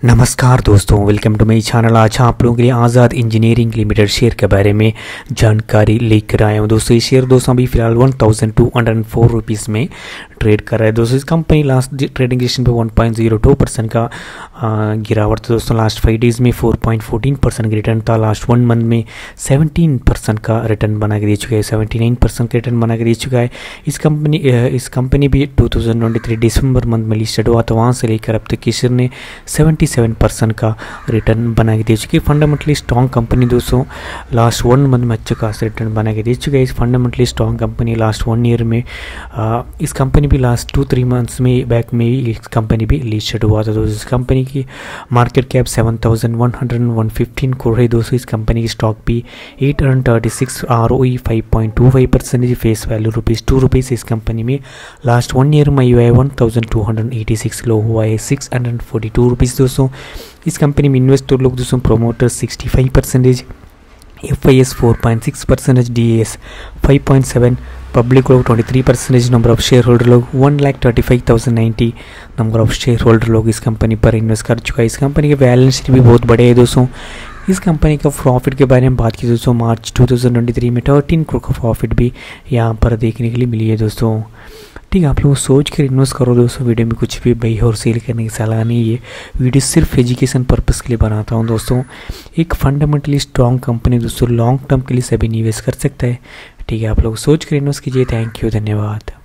नमस्कार दोस्तों, welcome to मेरी चैनल। आज आप लोगों के लिए आज़ाद इंजीनियरिंग लिमिटेड शेयर के बारे में जानकारी लेकर आया हूँ। दोस्तों ये शेयर अभी फिलहाल 1204 रुपीज़ में ट्रेड कर रहा है। दोस्तों इस कंपनी लास्ट ट्रेडिंग सेशन पे 1.02% का गिरावट था। दोस्तों लास्ट 5 डेज़ में 4.14% का रिटर्न था। लास्ट 1 मंथ में 17% का रिटर्न बना के दे चुका है, 79% का रिटर्न बना के दे चुका है। इस कंपनी भी 2023 दिसंबर मंथ में लिस्टेड हुआ, तो वहाँ से लेकर अब तक शेयर ने 77% का रिटर्न बना के दे चुकी है। फंडामेंटली स्ट्रॉन्ग कंपनी दोस्तों लास्ट 1 मंथ में अच्छा खासा रिटर्न बना के दे चुका है। इस fundamentally strong company last 1 year में इस कंपनी भी लास्ट 2-3 मंथ्स में बैक में इस कंपनी भी लिस्टेड हुआ था। दोस्तों इस कंपनी की मार्केट कैप 7,115 करोड़ है। दोस्तों इस कंपनी की स्टॉक भी 836, ROE 5.25%, फेस वैल्यू ₹2 इस कंपनी में लास्ट 1 ईयर में हुआ है 1,286, लो हुआ है 642 रुपीज़। दोस्तों इस कंपनी में इन्वेस्टर लोग दोस्तों प्रोमोटर 65%, FIS 4.6%, DAS 5.7%, पब्लिक लोग 23%, नंबर ऑफ शेयर होल्डर लोग 1,35,090 नंबर ऑफ शेयर होल्डर लोग इस कंपनी पर इन्वेस्ट कर चुका है। इस कंपनी के बैलेंस शीट भी बहुत बड़े हैं दोस्तों। इस कंपनी का प्रॉफिट के बारे में बात की दोस्तों, मार्च 2023 में 13 करोड़ का प्रॉफिट भी यहाँ पर देखने के लिए मिली है दोस्तों। ठीक है, आप लोग सोच कर इन्वेस्ट करो दोस्तों। वीडियो में कुछ भी बाई और सेल करने की सलाह नहीं है, वीडियो सिर्फ एजुकेशन पर्पस के लिए बनाता हूँ दोस्तों। एक फंडामेंटली स्ट्रॉन्ग कंपनी दोस्तों लॉन्ग टर्म के लिए सभी निवेश कर सकता है। ठीक है, आप लोग सोच कर इन्वेस्ट कीजिए। थैंक यू, धन्यवाद।